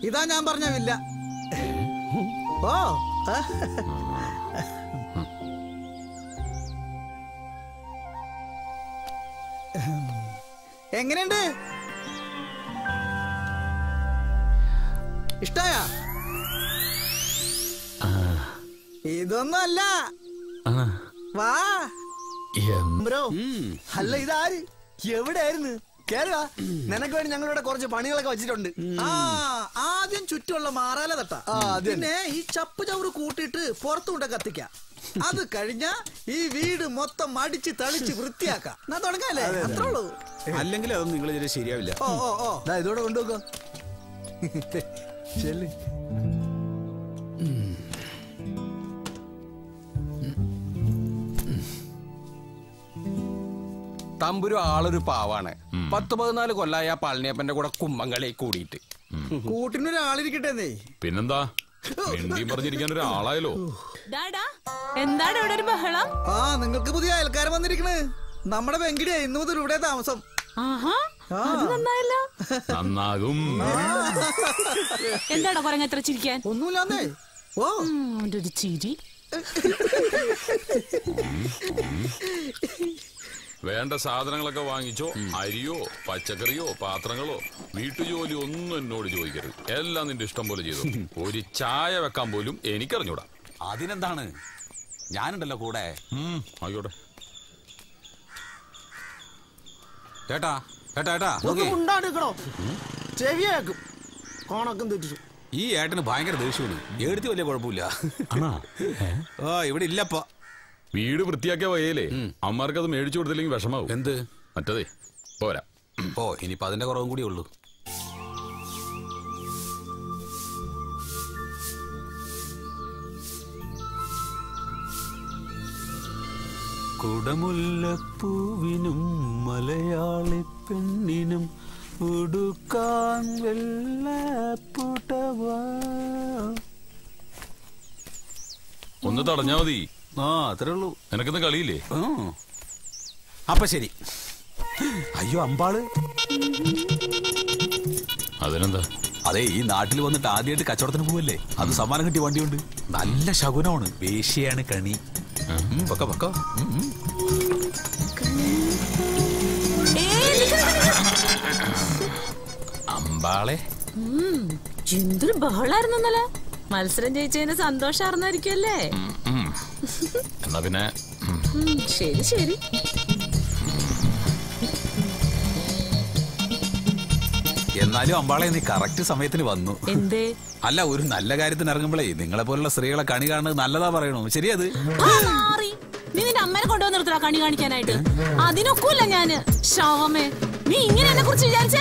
ഇതാ ഞാൻ പറഞ്ഞ വില്ല. ഓ എങ്ങനെയുണ്ട്? ഇഷ്ടായ? ഇതൊന്നും അല്ല. വാ ബ്രോ. അല്ല ഇതാര്? എവിടെയായിരുന്നു? കേറുക. നിനക്ക് വേണ്ടി ഞങ്ങളിവിടെ കുറച്ച് പണികളൊക്കെ വെച്ചിട്ടുണ്ട്. ആദ്യം ചുറ്റുമുള്ള മാറാല തട്ട, പിന്നെ ഈ ചപ്പ് ചവറ് കൂട്ടിയിട്ട് പുറത്തുകൊണ്ട് കത്തിക്കാം. അത് കഴിഞ്ഞ ഈ വീട് മൊത്തം അടിച്ച് തളിച്ച് വൃത്തിയാക്കാം. ഞാൻ തുടങ്ങാല്ലേ? അത്രേ ഉള്ളൂ. അല്ലെങ്കിൽ അതൊന്നും നിങ്ങൾ ശരിയാവില്ല. ഇതോടെ കൊണ്ടുപോക്കോ. ചെല്ല്. തമ്പുരു ആളൊരു പാവാണ്. 10-14 കൊല്ലായ പളനിയപ്പന്റെ കൂടെ കുമ്മങ്ങളെ കൂടിയിട്ട്. കൂട്ടിനൊരാളിരിക്കട്ടെ. പിന്നെന്താ, പറഞ്ഞിരിക്കാൻ ഒരാളായല്ലോ. എന്താണ് ഇവിടെ ഒരു ബഹളം? നിങ്ങൾക്ക് പുതിയ അയൽക്കാരൻ വന്നിരിക്കണ്. നമ്മുടെ വെങ്കിടിയാ ഇന്നു മുതൽ ഇവിടെ താമസം. നന്നാകും. എന്താടാ പറഞ്ഞ എത്ര ചിരിക്കാൻ? ഒന്നുമില്ലാന്നേ. ഓ ഒരു ചിരി. വേണ്ട സാധനങ്ങളൊക്കെ വാങ്ങിച്ചോ. അരിയോ പച്ചക്കറിയോ പാത്രങ്ങളോ വീട്ടുജോലി ഒന്നും എന്നോട് ചോദിക്കരുത്. എല്ലാം നിന്റെ ഇഷ്ടം പോലെ ചെയ്തു. ഒരു ചായ വെക്കാൻ പോലും എനിക്കറിഞ്ഞൂടാ. അതിനെന്താണ്, ഞാനുണ്ടല്ലോ കൂടെ. ആയിക്കോട്ടെ. ചേട്ടാ ചേട്ടാ ചേട്ടാ, ചെവിയാക്കും കോണക്കും തെറ്റിച്ചു. ഈ ഏട്ടന് ഭയങ്കര ദേഷ്യമാണ്. എടുത്ത് വലിയ കുഴപ്പമില്ല. ഇവിടെ ഇല്ലപ്പ. വീട് വൃത്തിയാക്കിയ വയ്യല്ലേ, അമ്മമാർക്ക് അത് മേടിച്ചു കൊടുത്തില്ലെങ്കിൽ വിഷമാവും. എന്ത്? മറ്റതേ പോരാ. ഇനിയിപ്പോ അതിന്റെ കുറവും കൂടി ഉള്ളൂ. കുടമുല്ലപ്പൂവിനും മലയാളി പെണ്ണിനും ഉടുക്കാൻ വെള്ളപ്പുടവാ. ഒന്ന് തടഞ്ഞാ മതി. അത്രേ ഉള്ളൂ. നിനക്കൊന്നും കളിയില്ലേ? അപ്പൊ ശരി. അയ്യോ അമ്പാള്. അതിനെന്താ? അതെ, ഈ നാട്ടിൽ വന്നിട്ട് ആദ്യമായിട്ട് കച്ചവടത്തിന് പോവല്ലേ, അത് സമ്മാനം കിട്ടിയ വണ്ടിയുണ്ട്. നല്ല ശകുനമാണ്. വേശ്യയാണ് കണി. പൊക്കോ പൊക്കോ. അമ്പാളെ എന്തൊരു ബഹളായിരുന്നല്ലേ. മത്സരം ജയിച്ചതിന് സന്തോഷാർന്നായിരിക്കുമല്ലേ? എന്നാ പിന്നെ ശരി ശരി. എന്നാലും അമ്പാളെ നീ കറക്റ്റ് സമയത്തിന് വന്നു. എന്തേ? അല്ല, ഒരു നല്ല കാര്യത്തിന് ഇറങ്ങുമ്പോഴേ നിങ്ങളെ പോലുള്ള സ്ത്രീകളെ കണി കാണുന്നത് നല്ലതാ പറയണു. ശരിയത്? നീ നിന്റെ അമ്മനെ കൊണ്ടുവന്ന് നിർത്തല കണി കാണിക്കാനായിട്ട്. അതിനൊക്കൂല്ല ഞാന്. ശവമേ, നീ ഇങ്ങനെ എന്നെ കുറിച്ച് വിചാരിച്ചേ?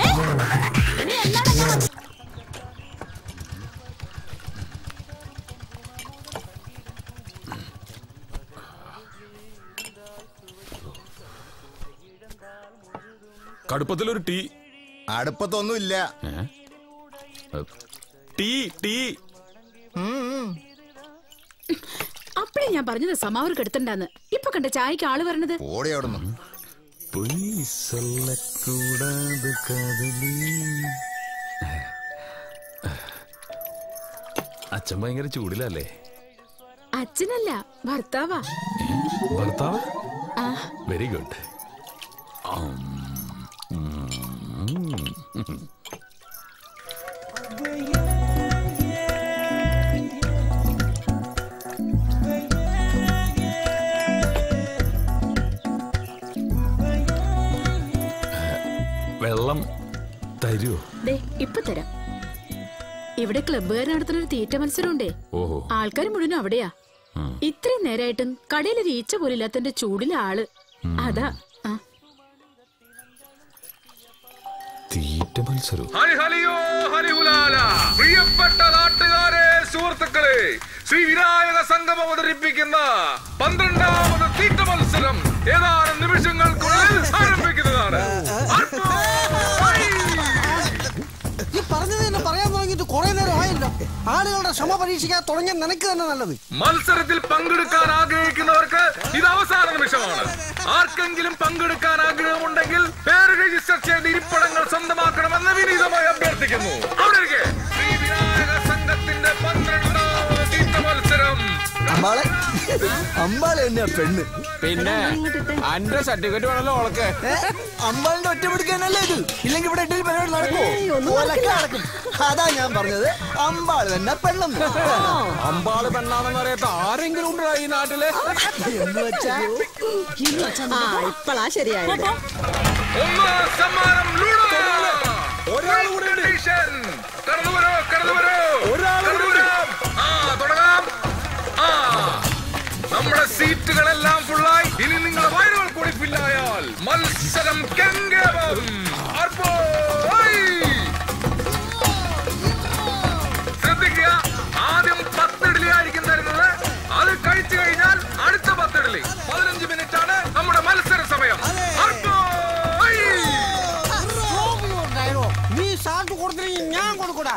കടുപ്പത്തിലൊരു ടീ. അടുപ്പത്തൊന്നുമില്ല. Tea tea. അപ്പഴേ ഞാൻ പറഞ്ഞത് സമാവർക്ക് എടുത്തണ്ടാന്ന്. ഇപ്പൊ കണ്ട ചായക്ക് ആള് വരണത്. ഓടി അവിടുന്ന്. അച്ഛൻ ഭയങ്കര ചൂടിലല്ലേ? അച്ഛനല്ല, ഭർത്താവാ. ഭർത്താവ്? Very good. വെള്ളം തരുമോ? ഇപ്പൊ തരാം. ഇവിടെ ക്ലബ്ബുകാർ നടത്തുന്ന ഒരു തീറ്റ മത്സരമുണ്ടേ. ആൾക്കാർ മുഴുവൻ അവിടെയാ. ഇത്രയും നേരായിട്ടും കടയിലൊരു ഈച്ച പോലില്ലാത്തന്റെ ചൂടിലെ ആള് അതാ. തീറ്റ മത്സരം. പ്രിയപ്പെട്ട നാട്ടുകാരെ, സുഹൃത്തുക്കളെ, ശ്രീ വിനായക സംഘം അവതരിപ്പിക്കുന്ന 12ാമത് തീറ്റ മത്സരം ഏതാനും നിമിഷങ്ങൾക്കുള്ളിൽ ആരംഭിക്കുന്നതാണ്. പറയാൻ തുടങ്ങിയിട്ട് കുറെ നേരം ആയല്ലോ. ആളുകളുടെ ക്ഷമ പരീക്ഷിക്കാൻ തുടങ്ങിയ നിനക്ക് തന്നെ നല്ലത്. മത്സരത്തിൽ പങ്കെടുക്കാൻ ആഗ്രഹിക്കുന്നവർക്ക് ഇത് അവസാന നിമിഷമാണ്. ആർക്കെങ്കിലും പങ്കെടുക്കാൻ ആഗ്രഹമുണ്ടെങ്കിൽ പേര് രജിസ്റ്റർ ചെയ്ത് ഇരിപ്പിടങ്ങൾ സ്വന്തമാക്കണമെന്ന് വിനീതമായി അഭ്യർത്ഥിക്കുന്നു. അവിടെ അമ്പാള് തന്നെയാ പെണ്ണ്. പിന്നെ അന്റെ സർട്ടിഫിക്കറ്റ് വേണല്ലോ ഓളക്ക്. അമ്പാളിന്റെ ഒറ്റ പിടിക്കാനല്ലേ ഇത്, ഇല്ലെങ്കിൽ ഇവിടെ എട്ടിൽ പരിപാടി നടക്കും. അതാ ഞാൻ പറഞ്ഞത് അമ്പാള് തന്നെ പെണ്ണെന്ന്. അമ്പാള് പെണ്ണാണെന്ന് അറിയാത്ത ആരെങ്കിലും ഉണ്ടോ ഈ നാട്ടില്? എന്ന് വെച്ചാ ഇപ്പളാ ശരിയായത്. നമ്മുടെ സീറ്റുകളെല്ലാം ഫുള്ളായി. ഇനി നിങ്ങളുടെ വയറുകൾ കൂടി ഫില്ലായാൽ മത്സരം കെങ്കേമം. ശ്രദ്ധിക്കുക, ആദ്യം 10 ഇഡ്ഡലി ആയിരിക്കും തരുന്നത്. അത് കഴിച്ചു കഴിഞ്ഞാൽ അടുത്ത 10 ഇഡ്ഡലി. 15 മിനിറ്റ് ആണ് നമ്മുടെ മത്സര സമയം. നീ സാറ്റ് കൊടുത്തില്ലെങ്കിൽ ഞാൻ കൊടുക്കൂടാ.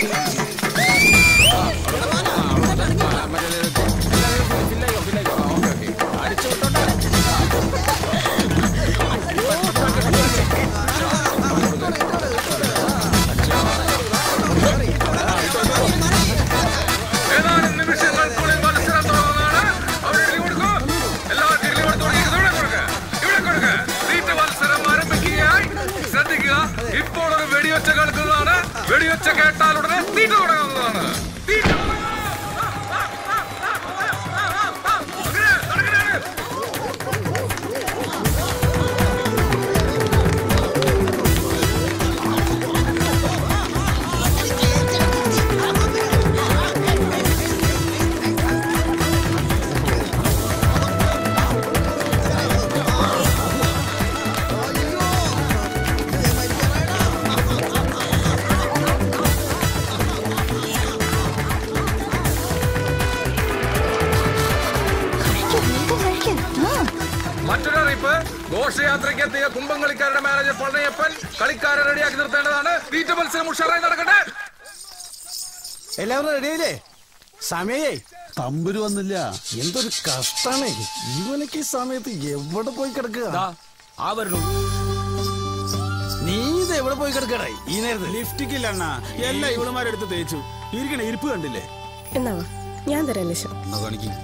ഏതാനും നിമിഷങ്ങൾക്കുള്ളിൽ മത്സരം തുടങ്ങുന്നതാണ്. അവിടെ ഇഡ്ഡലി കൊടുക്കൂ. എല്ലാവർക്കും ഇഡ്ഡലി കൊടുത്തു. ഇവിടെ കൊടുക്കുക. തീറ്റ മത്സരം ആരംഭിക്കുകയായി. ശ്രദ്ധിക്കുക, ഇപ്പോൾ ഒരു വെടിയൊച്ച കേൾക്കുന്നതാണ്. വെടിയൊച്ച കേട്ടാലുടനെ തീറ്റ തുടങ്ങുന്നതാണ്. തീറ്റ മറ്റൊരറിയിപ്പ്, ഘോഷയാത്രയ്ക്കെത്തിയ കുംഭംകളിക്കാരുടെ മാനേജർ പളനിയപ്പൻ കളിക്കാരെ റെഡിയാക്കി നിർത്തേണ്ടതാണ്. തീറ്റ മത്സരം ഉഷാറായി നടക്കട്ടെ. എല്ലാവരും റെഡിയായില്ലേ? സമയേ തമ്പുരു വന്നില്ല. എന്തൊരു കഷ്ടാണ് ഇവനക്ക് ഈ സമയത്ത്. എവിടെ പോയി കിടക്കുക? നീ ഇത് എവിടെ പോയി കിടക്കട ഈ നേരത്തെ? ലിഫ്റ്റിക്കില്ല അണ്ണാ, എല്ലാം ഇവളുമാരെടുത്ത് തേച്ചു. ഇരിക്കണ ഇരിപ്പ് കണ്ടില്ലേ? എന്നാ ഞാൻ തരാം ലക്ഷം. എന്നാ കാണിക്കും.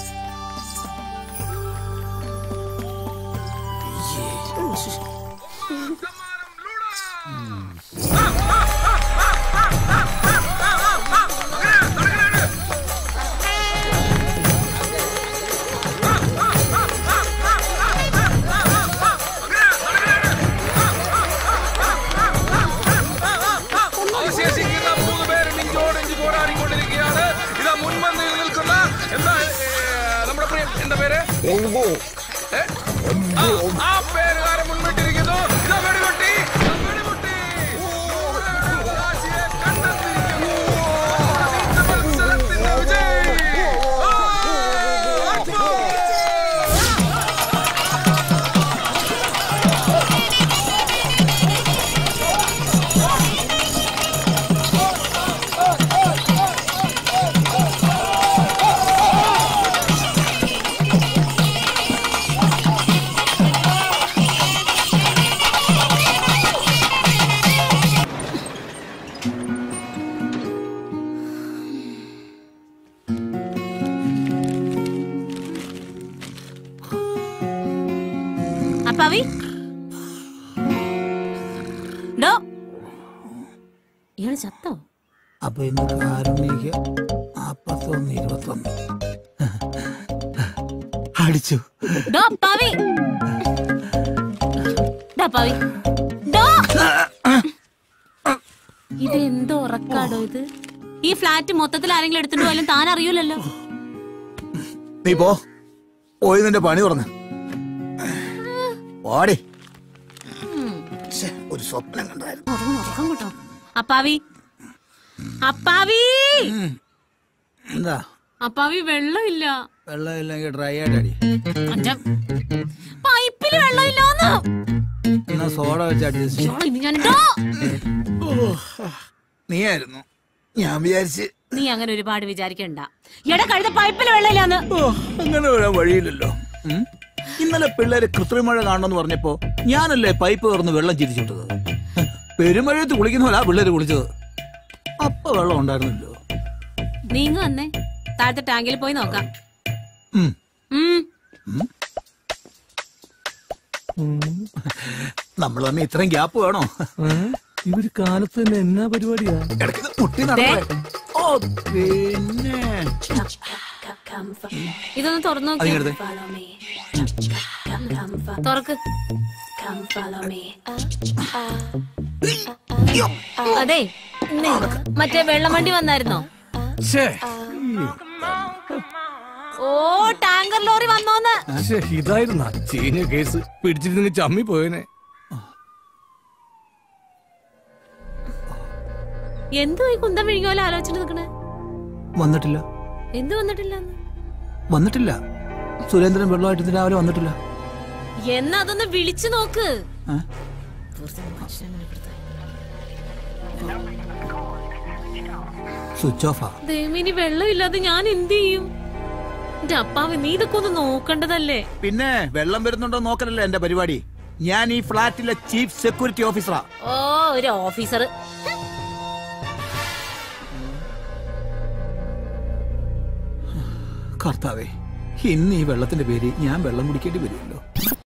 അവശേഷിക്കുന്ന 3 പേര് നെഞ്ചോടെഞ്ച് പോരാടിക്കൊണ്ടിരിക്കുകയാണ്. ഇതാ മുൻപന്തിയിൽ നിൽക്കുന്ന നമ്മുടെ എന്താ പേര്? ആ പേരുകാരെ മുൻപിട്ടിരിക്കുന്നു. ഇതാ വെടിപൊട്ടി. മത്സരത്തിന്റെ വിജയി. അപ്പാവി ഇയാള് ചത്തോ? അപ്പൊ ഇന്ന് കാരുണ്യ 41-21 അടിച്ചു. ഇതെന്തോ ഉറക്കാടോ ഇത്? ഈ ഫ്ലാറ്റ് മൊത്തത്തിൽ ആരെങ്കിലും എടുത്തിട്ട് പോയാലും താൻ അറിയൂലല്ലോ. നീ പോയി നിന്റെ പണി തുറന്ന് ഓടി. ഒരു സ്വപ്നം കണ്ടായിരുന്നു. അപ്പാവി എന്താ? അപ്പാവി വെള്ളമില്ല. വെള്ളമില്ലെങ്കിൽ ഡ്രൈ ആയിട്ട് അടി. പൈപ്പില് വെള്ളമില്ലാന്ന്. എന്നാ സോഡ വെച്ച് അഡ്ജസ്റ്റ്. നീയായിരുന്നു. ഞാൻ വിചാരിച്ച് നീ അങ്ങനെ ഒരുപാട് വിചാരിക്കണ്ട. എടാ കഴുത പൈപ്പില് വെള്ളമില്ലാന്ന്. അങ്ങനെ വരാൻ വഴിയില്ലല്ലോ. ഇന്നലെ പിള്ളേര് കൃത്രിമഴ കാണണമെന്ന് പറഞ്ഞപ്പോ ഞാനല്ലേ പൈപ്പ് തുറന്ന് വെള്ളം ചിരിച്ചുവിട്ടത്. പെരുമഴയത്ത് കുളിക്കുന്ന പോലെ ആ പിള്ളേര് കുളിച്ചത്. അപ്പൊ വെള്ളം ഉണ്ടായിരുന്നല്ലോ. നീങ്ങ വന്നേ, താഴത്തെ ടാങ്കിൽ പോയി നോക്കാം. നമ്മൾ തമ്മിൽ ഇത്രയും ഗ്യാപ്പ് വേണോ? ഇവര് കാലത്ത് തന്നെ എന്നാ പരിപാടിയാ? മുട്ടി നടന്നേ. ഓ പിന്നെ ഇതൊന്ന് തുറന്നു നോക്കി. തുറക്ക്. അതെ മറ്റേ വെള്ളം വണ്ടി വന്നായിരുന്നോ? ഓ ടാങ്കർ ലോറി വന്നോന്ന്. ഇതായിരുന്ന ചീഞ്ഞ കേസ്. പിടിച്ചിരുന്നെങ്കിൽ ചമ്മി പോയനെ. എന്തോ ഈ കുന്തം വിഴുങ്ങിയ പോലെ ആലോചിച്ചിട്ട് നിക്കണേ? വന്നിട്ടില്ല. എന്ത് വന്നിട്ടില്ല? വന്നിട്ടില്ല. സുരേന്ദ്രൻ വെള്ളമായിട്ട് രാവിലെ വന്നിട്ടില്ല. എന്നാ അതൊന്ന് വിളിച്ചു നോക്ക്. സ്വിച്ച് ഓഫാ. ദേവിനി വെള്ളം ഇല്ലാതെ ഞാൻ എന്ത് ചെയ്യും? എന്റെ അപ്പാവ് നീ ഇതൊക്കെ ഒന്ന് നോക്കണ്ടതല്ലേ? പിന്നെ വെള്ളം വരുന്നുണ്ടോ നോക്കലല്ലേ എന്റെ പരിപാടി. ഞാൻ ഈ ഫ്ലാറ്റിലെ ചീഫ് സെക്യൂരിറ്റി ഓഫീസറാ. ഓ ഒരു ഓഫീസർ. കർത്താവേ, ഇന്ന് ഈ വെള്ളത്തിന്റെ പേര് ഞാൻ വെള്ളം കുടിക്കേണ്ടി വരുമല്ലോ.